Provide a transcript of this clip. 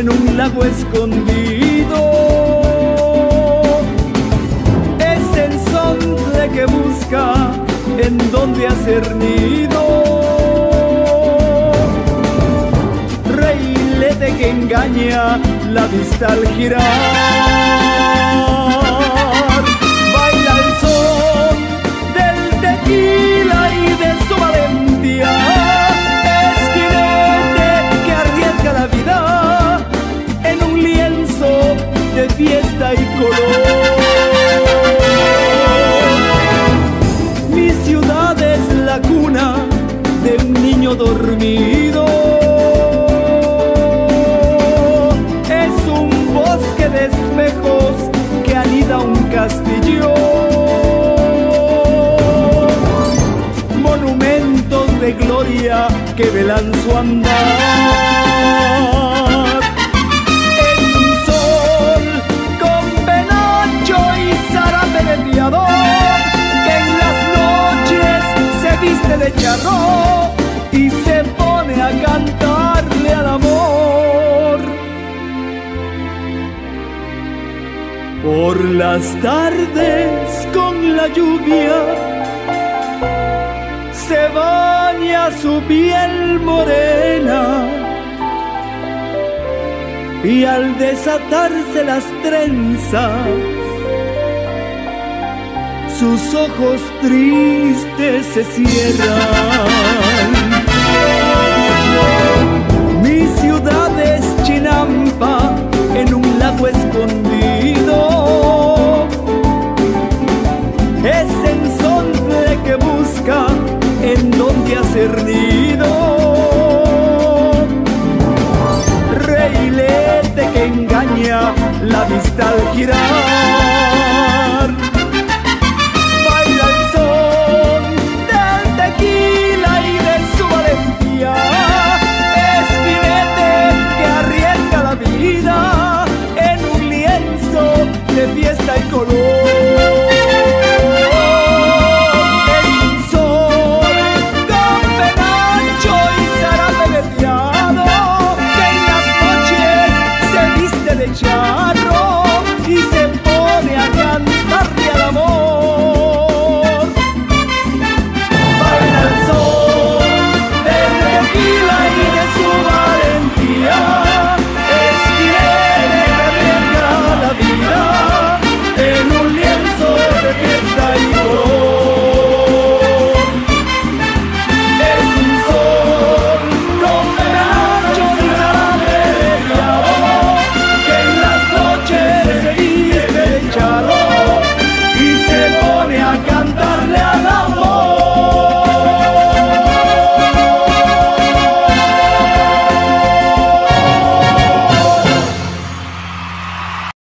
en un lago escondido. Es ensombre que busca en donde hacer nido. Reilete que engaña la vista al girar. Baila el son del tequila y de su valentía. Esquinete que arriesga la vida en un lienzo de fiesta y color. Mi ciudad es la cuna de un niño dormido. Es un bosque de espejos que anida un castillo. Monumentos de gloria que velan su andar. Es un sol con penacho y zarape de piador que en las noches se viste de charro y se pone a cantarle al amor. Por las tardes con la lluvia se baña su piel morena y al desatarse las trenzas sus ojos tristes se cierran. Mi ciudad es Chinampa en un lago escondido. Es ensombre que busca en donde hacer nido. Reilete que engaña la vista al girar. Baila el son del tequila y de su valentía. Esquinete que arriesga la vida en un lienzo de fiesta y color. Char